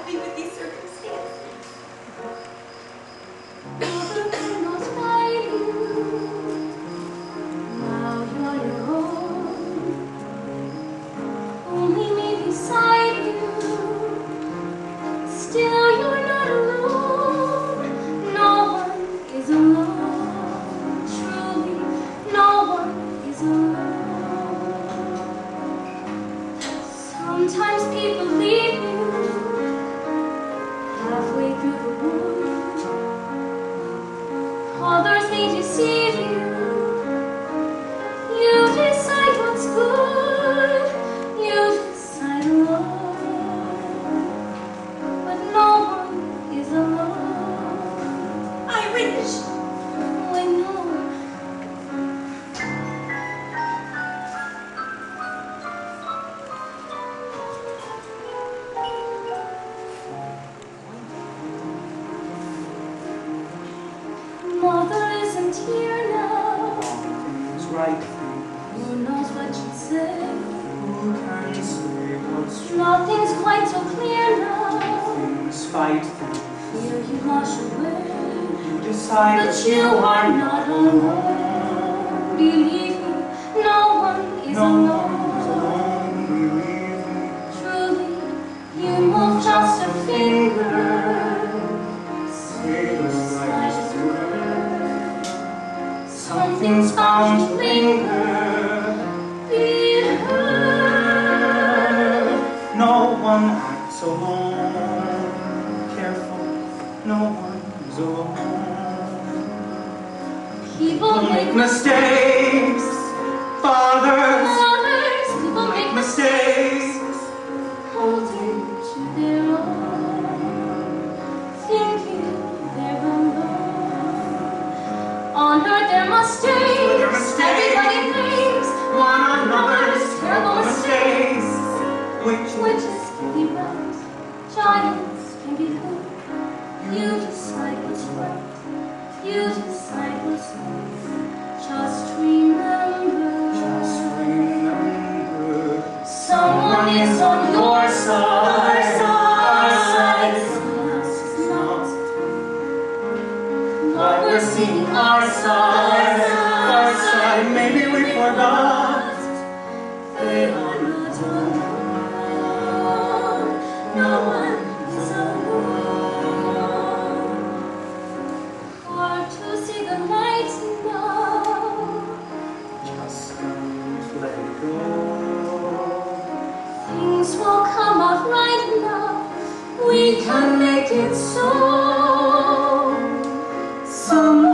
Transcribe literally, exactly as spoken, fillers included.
happy with these circumstances. Now you're your own. Only me beside you. Still you're not alone. No one is alone. Truly, no one is alone. Sometimes people leave you halfway through the wood. Others they deceive you. You decide what's good. You decide alone. But no one is alone. I wish. Oh, I know. Mother isn't here now. Things right. Who knows what she'd say? Who can say what's true? Nothing's quite so clear now. Things fight things. Fear you wash away. You decide But you are not alone. Believe me, no one is no alone. one's alone. Believe me. Truly, you move just a finger. Say the slightest word. Something's bound to linger. Be heard. No one acts alone. Careful, no one is alone. People make mistakes. Fathers, Mothers, people make mistakes. holding to their own, thinking they're alone. On earth there must stays, There must stays. everybody thinks One another's terrible mistakes. Which Witches can be right, giants can be good. You decide what's right, you decide what's right. Just remember, just remember, someone is on your side. Our side is not. But we're singing our side. our side. Maybe we forgot. They are not alone. No one is alone. Hard to see the light now. Just let it go. Things will come out right now. We can make it so. Some